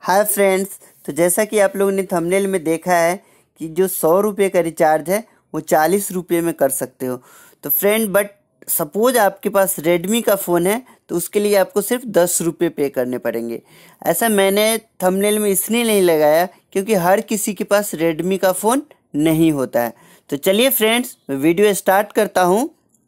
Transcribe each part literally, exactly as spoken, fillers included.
Hi friends, तो जैसा कि आप लोगों ने थंबनेल में देखा है कि जो सौ रुपये का रिचार्ज है वो चालीस रुपये में कर सकते हो। तो फ्रेंड बट सपोज आपके पास रेडमी का फ़ोन है तो उसके लिए आपको सिर्फ दस रुपये पे करने पड़ेंगे। ऐसा मैंने थंबनेल में इसलिए नहीं लगाया क्योंकि हर किसी के पास रेडमी का फ़ोन नहीं होता है। तो चलिए फ्रेंड्स, मैं वीडियो स्टार्ट करता हूँ।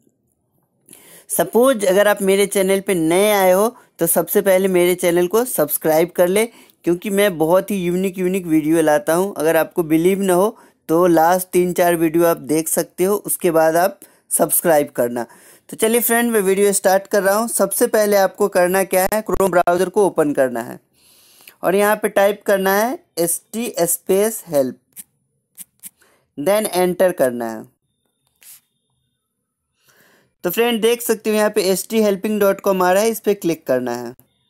सपोज अगर आप मेरे चैनल पे नए आए हो तो सबसे पहले मेरे चैनल को सब्सक्राइब कर ले, क्योंकि मैं बहुत ही यूनिक यूनिक वीडियो लाता हूं। अगर आपको बिलीव ना हो तो लास्ट तीन चार वीडियो आप देख सकते हो, उसके बाद आप सब्सक्राइब करना। तो चलिए फ्रेंड, मैं वीडियो स्टार्ट कर रहा हूं। सबसे पहले आपको करना क्या है, क्रोम ब्राउज़र को ओपन करना है और यहाँ पे टाइप करना है S T space help, then enter करना है। तो फ्रेंड देख सकते हो यहाँ पे S T helping dot com आ रहा है, इस पर क्लिक करना है।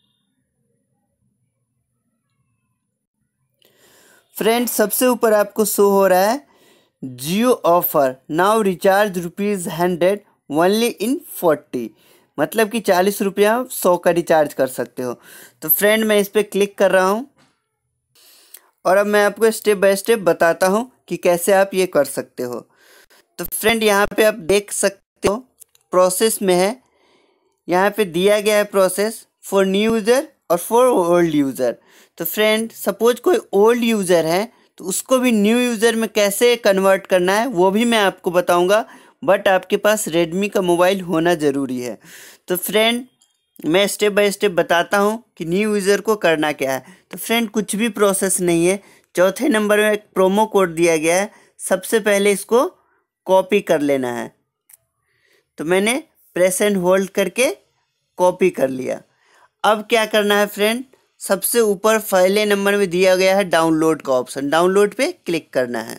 फ्रेंड सबसे ऊपर आपको शो हो रहा है Jio offer now recharge rupees hundred only in forty, मतलब कि चालीस रुपया सौ का रिचार्ज कर सकते हो। तो फ्रेंड मैं इस पर क्लिक कर रहा हूँ और अब मैं आपको स्टेप बाय स्टेप बताता हूँ कि कैसे आप ये कर सकते हो। तो फ्रेंड यहाँ पे आप देख सकते हो प्रोसेस में है, यहाँ पे दिया गया है प्रोसेस फॉर न्यू यूज़र और फॉर ओल्ड यूज़र। तो फ्रेंड सपोज कोई ओल्ड यूज़र है तो उसको भी न्यू यूज़र में कैसे कन्वर्ट करना है वो भी मैं आपको बताऊंगा, बट आपके पास रेडमी का मोबाइल होना ज़रूरी है। तो फ्रेंड मैं स्टेप बाय स्टेप बताता हूं कि न्यू यूज़र को करना क्या है। तो फ्रेंड कुछ भी प्रोसेस नहीं है। चौथे नंबर में एक प्रोमो कोड दिया गया है, सबसे पहले इसको कॉपी कर लेना है। तो मैंने प्रेस एंड होल्ड करके कॉपी कर लिया। अब क्या करना है फ्रेंड, सबसे ऊपर पहले नंबर में दिया गया है डाउनलोड का ऑप्शन, डाउनलोड पे क्लिक करना है।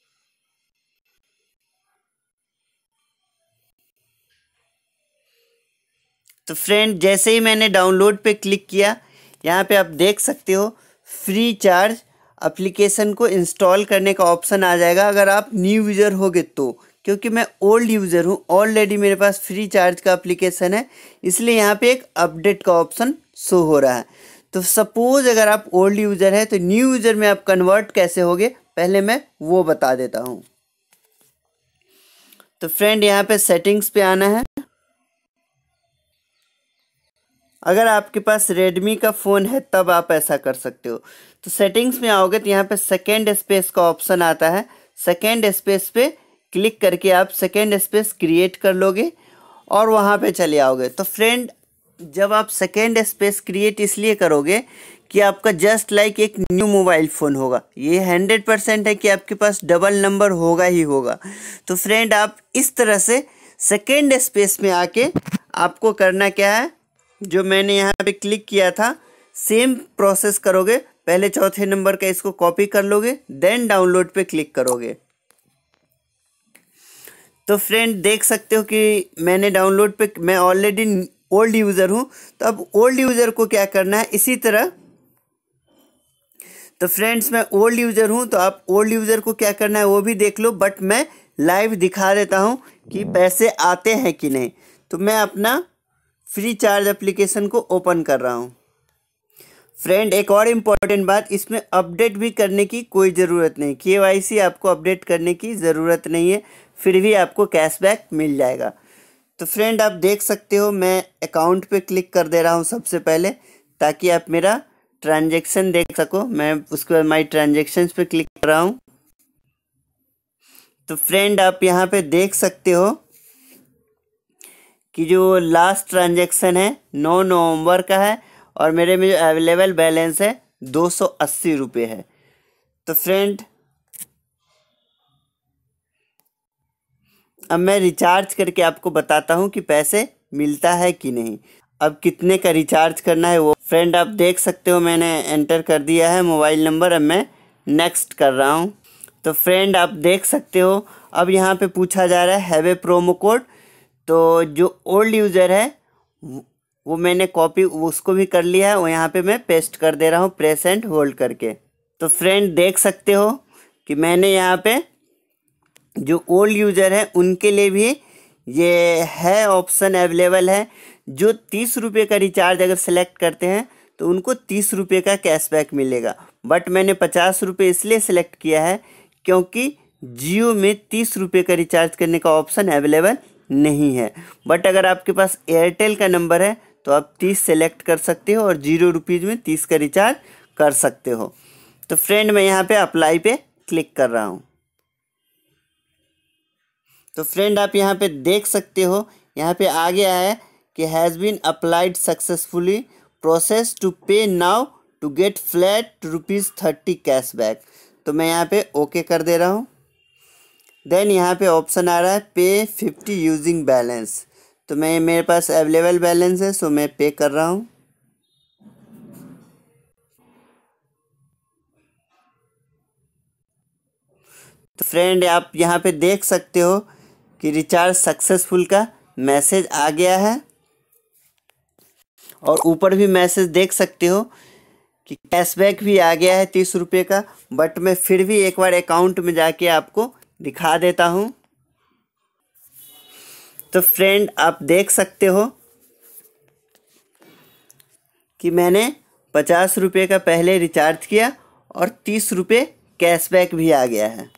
तो फ्रेंड जैसे ही मैंने डाउनलोड पे क्लिक किया, यहाँ पे आप देख सकते हो फ्री चार्ज एप्लीकेशन को इंस्टॉल करने का ऑप्शन आ जाएगा अगर आप न्यू यूज़र होगे तो। क्योंकि मैं ओल्ड यूज़र हूँ, ऑलरेडी मेरे पास फ्री चार्ज का एप्लीकेशन है, इसलिए यहाँ पे एक अपडेट का ऑप्शन शो हो रहा है। तो सपोज अगर आप ओल्ड यूज़र है तो न्यू यूज़र में आप कन्वर्ट कैसे होगे पहले मैं वो बता देता हूँ। तो फ्रेंड यहाँ पे सेटिंग्स पे आना है। अगर आपके पास रेडमी का फ़ोन है तब आप ऐसा कर सकते हो। तो सेटिंग्स में आओगे तो यहाँ पे सेकेंड स्पेस का ऑप्शन आता है, सेकेंड स्पेस पे क्लिक करके आप सेकेंड स्पेस क्रिएट कर लोगे और वहाँ पे चले आओगे। तो फ्रेंड जब आप सेकेंड स्पेस क्रिएट इसलिए करोगे कि आपका जस्ट लाइक एक न्यू मोबाइल फ़ोन होगा, ये हंड्रेड परसेंट है कि आपके पास डबल नंबर होगा ही होगा। तो फ्रेंड आप इस तरह से सेकेंड स्पेस में आके आपको करना क्या है, जो मैंने यहाँ पे क्लिक किया था सेम प्रोसेस करोगे। पहले चौथे नंबर का इसको कॉपी कर लोगे, देन डाउनलोड पे क्लिक करोगे। तो फ्रेंड देख सकते हो कि मैंने डाउनलोड पे, मैं ऑलरेडी ओल्ड यूज़र हूँ, तो अब ओल्ड यूज़र को क्या करना है इसी तरह। तो फ्रेंड्स मैं ओल्ड यूज़र हूँ तो आप ओल्ड यूज़र को क्या करना है वो भी देख लो, बट मैं लाइव दिखा देता हूँ कि पैसे आते हैं कि नहीं। तो मैं अपना फ्री चार्ज एप्लीकेशन को ओपन कर रहा हूँ। फ्रेंड एक और इम्पॉर्टेंट बात, इसमें अपडेट भी करने की कोई ज़रूरत नहीं, के वाई सी आपको अपडेट करने की ज़रूरत नहीं है, फिर भी आपको कैशबैक मिल जाएगा। तो फ्रेंड आप देख सकते हो मैं अकाउंट पे क्लिक कर दे रहा हूँ सबसे पहले, ताकि आप मेरा ट्रांजैक्शन देख सको। मैं उसके बाद माई ट्रांजैक्शंस पे क्लिक कर रहा हूँ। तो फ्रेंड आप यहाँ पे देख सकते हो कि जो लास्ट ट्रांजैक्शन है नौ नवंबर का है और मेरे में जो अवेलेबल बैलेंस है दो सौ अस्सी रुपये है। तो फ्रेंड अब मैं रिचार्ज करके आपको बताता हूँ कि पैसे मिलता है कि नहीं। अब कितने का रिचार्ज करना है वो फ्रेंड आप देख सकते हो, मैंने एंटर कर दिया है मोबाइल नंबर। अब मैं नेक्स्ट कर रहा हूँ। तो फ्रेंड आप देख सकते हो अब यहाँ पे पूछा जा रहा है हैव ए प्रोमो कोड। तो जो ओल्ड यूज़र है वो मैंने कॉपी उसको भी कर लिया है, वो यहाँ पे मैं पेस्ट कर दे रहा हूँ प्रेस एंड होल्ड करके। तो फ्रेंड देख सकते हो कि मैंने यहाँ पे जो ओल्ड यूज़र है उनके लिए भी ये है ऑप्शन अवेलेबल है। जो तीस रुपये का रिचार्ज अगर सेलेक्ट करते हैं तो तो उनको तीस रुपये का कैशबैक मिलेगा। बट मैंने पचास रुपये इसलिए सेलेक्ट किया है क्योंकि जियो में तीस रुपये का रिचार्ज करने का ऑप्शन अवेलेबल नहीं है। बट अगर आपके पास एयरटेल का नंबर है तो आप तीस सेलेक्ट कर सकते हो और जीरो रुपीज़ में तीस का रिचार्ज कर सकते हो। तो फ्रेंड मैं यहाँ पे अप्लाई पे क्लिक कर रहा हूँ। तो फ्रेंड आप यहाँ पे देख सकते हो, यहाँ पे आ गया है कि has been applied successfully, process to pay now to get flat rupees thirty cashback. तो मैं यहाँ पे ओके कर दे रहा हूँ। देन यहाँ पे ऑप्शन आ रहा है पे फिफ्टी यूजिंग बैलेंस। तो मैं मेरे पास अवेलेबल बैलेंस है, सो मैं पे कर रहा हूँ। तो फ्रेंड आप यहाँ पे देख सकते हो कि रिचार्ज सक्सेसफुल का मैसेज आ गया है और ऊपर भी मैसेज देख सकते हो कि कैशबैक भी आ गया है तीस रुपये का। बट मैं फिर भी एक बार अकाउंट में जाके आपको दिखा देता हूँ। तो फ्रेंड आप देख सकते हो कि मैंने पचास रुपये का पहले रिचार्ज किया और तीस रुपये कैशबैक भी आ गया है।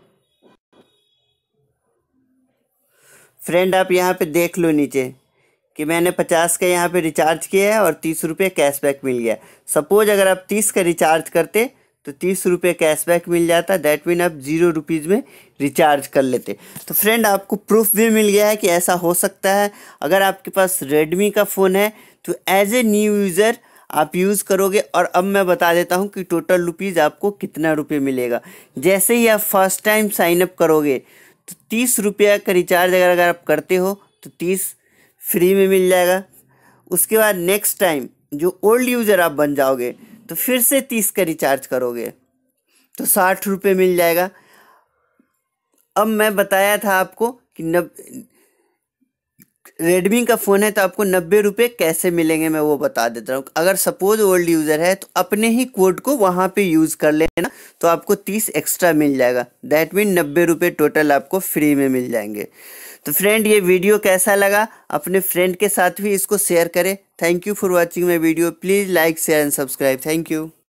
फ्रेंड आप यहाँ पे देख लो नीचे कि मैंने पचास का यहाँ पे रिचार्ज किया है और तीस रुपये कैशबैक मिल गया। सपोज अगर आप तीस का रिचार्ज करते तो तीस रुपये कैशबैक मिल जाता, दैट मीन आप जीरो रुपीज़ में रिचार्ज कर लेते। तो फ्रेंड आपको प्रूफ भी मिल गया है कि ऐसा हो सकता है। अगर आपके पास रेडमी का फ़ोन है तो एज ए न्यू यूज़र आप यूज़ करोगे। और अब मैं बता देता हूँ कि टोटल रुपीज़ आपको कितना रुपये मिलेगा। जैसे ही आप फर्स्ट टाइम साइनअप करोगे तो तीस रुपये का रिचार्ज अगर अगर आप करते हो तो तीस फ्री में मिल जाएगा। उसके बाद नेक्स्ट टाइम जो ओल्ड यूज़र आप बन जाओगे तो फिर से तीस का रिचार्ज करोगे तो साठ रुपये मिल जाएगा। अब मैं बताया था आपको कि नब रेडमी का फ़ोन है तो आपको नब्बे रुपये कैसे मिलेंगे, मैं वो बता देता हूँ। अगर सपोज ओल्ड यूज़र है तो अपने ही कोड को वहाँ पे यूज़ कर लेना तो आपको तीस एक्स्ट्रा मिल जाएगा। दैट मीन नब्बे रुपये टोटल आपको फ्री में मिल जाएंगे। तो फ्रेंड ये वीडियो कैसा लगा अपने फ्रेंड के साथ भी इसको शेयर करें। Thank you for watching my video. Please like share and subscribe. Thank you.